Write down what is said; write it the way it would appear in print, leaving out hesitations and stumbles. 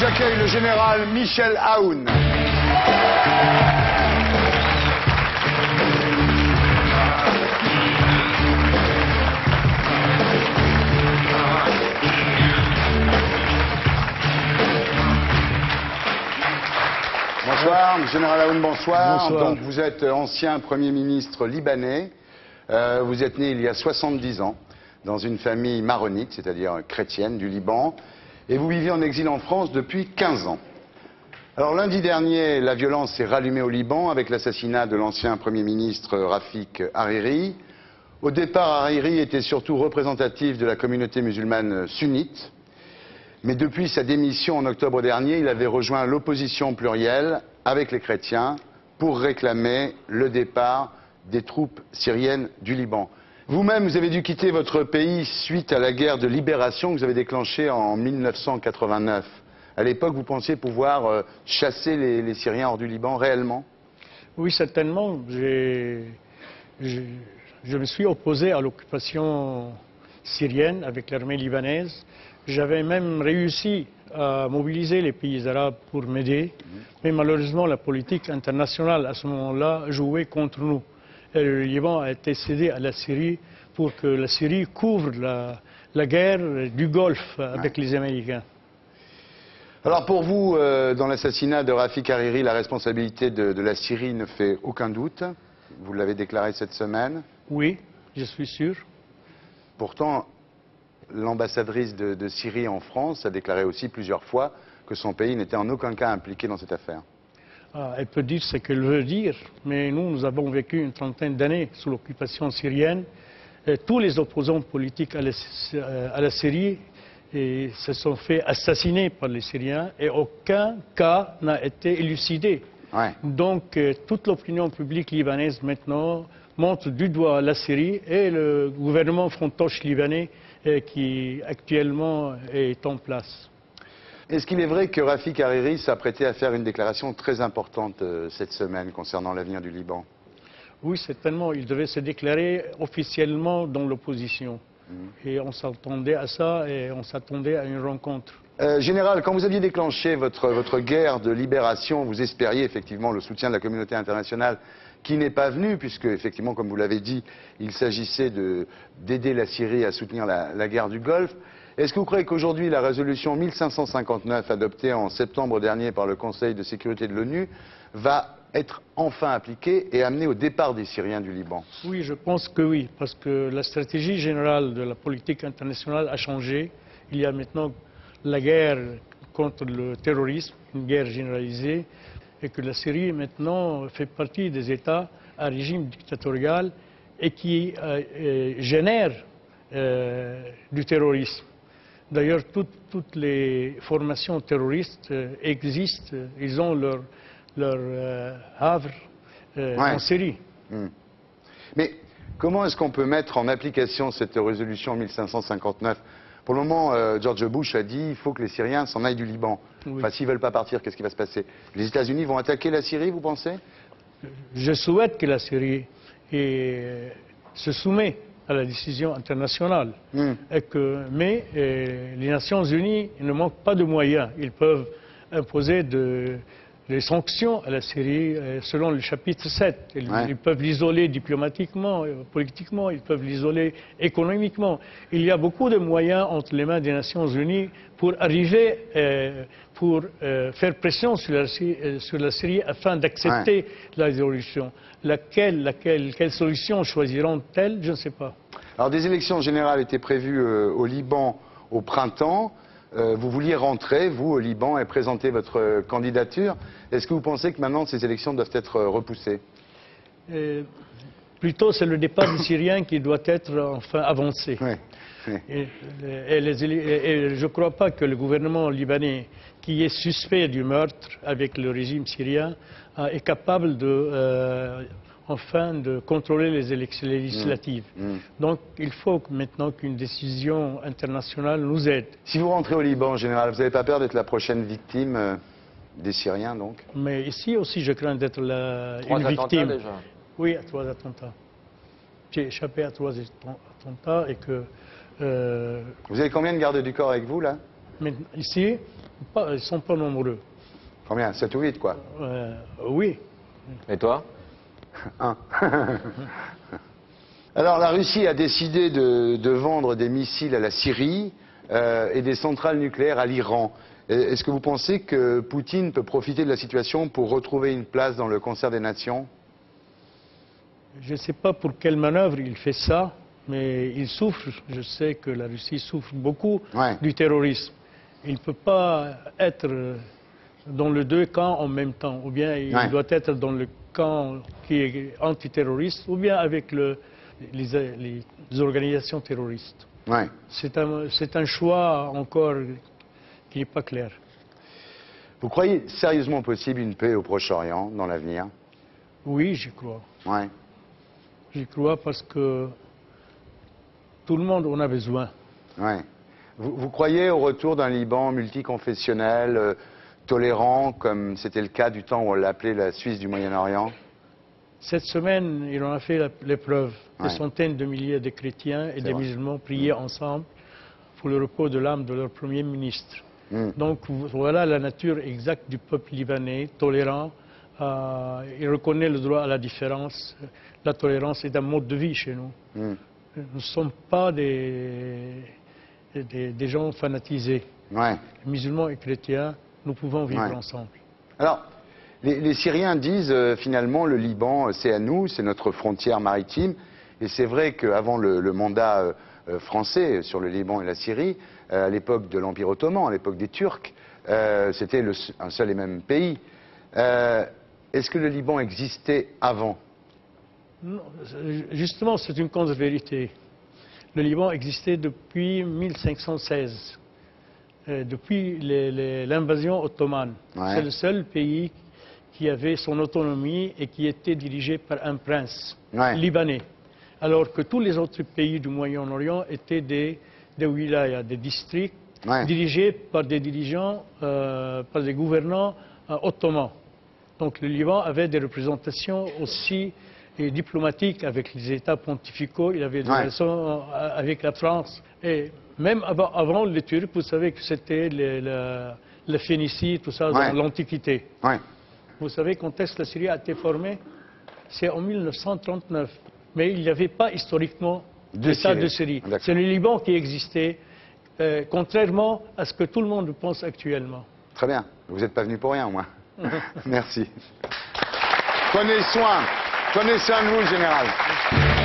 J'accueille le général Michel Aoun. Bonsoir, général Aoun, bonsoir. Bonsoir. Donc, vous êtes ancien Premier ministre libanais. Vous êtes né il y a 70 ans dans une famille maronite, c'est-à-dire chrétienne du Liban. Et vous viviez en exil en France depuis 15 ans. Alors lundi dernier, la violence s'est rallumée au Liban avec l'assassinat de l'ancien Premier ministre Rafik Hariri. Au départ, Hariri était surtout représentatif de la communauté musulmane sunnite. Mais depuis sa démission en octobre dernier, il avait rejoint l'opposition plurielle avec les chrétiens pour réclamer le départ des troupes syriennes du Liban. Vous-même, vous avez dû quitter votre pays suite à la guerre de libération que vous avez déclenchée en 1989. À l'époque, vous pensiez pouvoir chasser les Syriens hors du Liban réellement? Oui, certainement. Je me suis opposé à l'occupation syrienne avec l'armée libanaise. J'avais même réussi à mobiliser les pays arabes pour m'aider, mais malheureusement la politique internationale à ce moment-là jouait contre nous. Et le Liban a été cédé à la Syrie pour que la Syrie couvre la guerre du Golfe avec les Américains. Alors pour vous, dans l'assassinat de Rafik Hariri, la responsabilité de la Syrie ne fait aucun doute. Vous l'avez déclaré cette semaine. Oui, je suis sûr. Pourtant, l'ambassadrice de Syrie en France a déclaré aussi plusieurs fois que son pays n'était en aucun cas impliqué dans cette affaire. Ah, elle peut dire ce qu'elle veut dire, mais nous avons vécu une trentaine d'années sous l'occupation syrienne. Et tous les opposants politiques à la Syrie se sont fait assassiner par les Syriens et aucun cas n'a été élucidé. Ouais. Donc toute l'opinion publique libanaise maintenant montre du doigt la Syrie et le gouvernement fantoche libanais qui actuellement est en place. Est-ce qu'il est vrai que Rafik Hariri s'apprêtait à faire une déclaration très importante cette semaine concernant l'avenir du Liban? Oui, certainement. Il devait se déclarer officiellement dans l'opposition. Et on s'attendait à ça et on s'attendait à une rencontre. Général, quand vous aviez déclenché votre guerre de libération, vous espériez effectivement le soutien de la communauté internationale qui n'est pas venu, puisque effectivement, comme vous l'avez dit, il s'agissait d'aider la Syrie à soutenir la guerre du Golfe. Est-ce que vous croyez qu'aujourd'hui, la résolution 1559, adoptée en septembre dernier par le Conseil de sécurité de l'ONU, va être enfin appliquée et amener au départ des Syriens du Liban? Oui, je pense que oui, parce que la stratégie générale de la politique internationale a changé. Il y a maintenant la guerre contre le terrorisme, une guerre généralisée, et que la Syrie maintenant fait partie des États à régime dictatorial et qui génèrent du terrorisme. D'ailleurs, toutes les formations terroristes existent, ils ont leur havre en Syrie. Mais comment est-ce qu'on peut mettre en application cette résolution 1559? Pour le moment, George Bush a dit qu'il faut que les Syriens s'en aillent du Liban. Oui. Enfin, s'ils ne veulent pas partir, qu'est-ce qui va se passer? Les États-Unis vont attaquer la Syrie, vous pensez? Je souhaite que la Syrie se soumette à la décision internationale. Mais les Nations Unies ne manquent pas de moyens. Ils peuvent imposer des sanctions à la Syrie selon le chapitre 7. Ils peuvent l'isoler diplomatiquement, politiquement, ils peuvent l'isoler économiquement. Il y a beaucoup de moyens entre les mains des Nations Unies pour arriver, pour faire pression sur la Syrie afin d'accepter la résolution. Quelle solution choisiront-elles? Je ne sais pas. Alors des élections générales étaient prévues au Liban au printemps. Vous vouliez rentrer, vous, au Liban, et présenter votre candidature. Est-ce que vous pensez que maintenant ces élections doivent être repoussées? Plutôt, c'est le départ des Syriens qui doit être enfin avancé. Et je ne crois pas que le gouvernement libanais, qui est suspect du meurtre avec le régime syrien, est capable de contrôler les élections législatives. Donc il faut maintenant qu'une décision internationale nous aide. Si vous rentrez au Liban, en général, vous n'avez pas peur d'être la prochaine victime des Syriens, donc? Mais ici aussi, je crains d'être une victime. Déjà. Oui, à 3 attentats. J'ai échappé à 3 attentats et que... Vous avez combien de gardes du corps avec vous, là? Ici, Ils sont pas nombreux. Combien? 7 ou 8, quoi? Oui. Et toi? 1. Alors, la Russie a décidé de vendre des missiles à la Syrie et des centrales nucléaires à l'Iran. Est-ce que vous pensez que Poutine peut profiter de la situation pour retrouver une place dans le concert des nations? Je ne sais pas pour quelle manœuvre il fait ça, mais il souffre. Je sais que la Russie souffre beaucoup du terrorisme. Il ne peut pas être dans les deux camps en même temps. Ou bien il doit être dans le camp qui est antiterroriste, ou bien avec les organisations terroristes. C'est un choix encore qui n'est pas clair. Vous croyez sérieusement possible une paix au Proche-Orient dans l'avenir? Oui, j'y crois. J'y crois parce que tout le monde en a besoin. Vous croyez au retour d'un Liban multiconfessionnel, tolérant, comme c'était le cas du temps où on l'appelait la Suisse du Moyen-Orient? Cette semaine, il en a fait l'épreuve. Des centaines de milliers de chrétiens et des musulmans priaient ensemble pour le repos de l'âme de leur Premier ministre. Donc voilà la nature exacte du peuple libanais, tolérant. Il reconnaît le droit à la différence. La tolérance est un mode de vie chez nous. Nous ne sommes pas des gens fanatisés. Musulmans et chrétiens, nous pouvons vivre ensemble. Alors, les Syriens disent finalement le Liban c'est à nous, c'est notre frontière maritime. Et c'est vrai qu'avant le mandat français sur le Liban et la Syrie, à l'époque de l'Empire ottoman, à l'époque des Turcs, c'était un seul et même pays. Est-ce que le Liban existait avant? Non, justement, c'est une contre-vérité. Le Liban existait depuis 1516, depuis l'invasion ottomane. C'est le seul pays qui avait son autonomie et qui était dirigé par un prince libanais. Alors que tous les autres pays du Moyen-Orient étaient des wilayas, des districts dirigés par des dirigeants, par des gouvernants ottomans. Donc le Liban avait des représentations aussi diplomatiques avec les États pontificaux, il avait des relations avec la France. Et même avant les Turcs, vous savez que c'était la Phénicie, tout ça, dans l'Antiquité. Vous savez quand est-ce que la Syrie a été formée? C'est en 1939. Mais il n'y avait pas historiquement d'État de Syrie. C'est le Liban qui existait, contrairement à ce que tout le monde pense actuellement. Très bien. Vous n'êtes pas venu pour rien, moi. Merci. Prenez soin de vous, Général.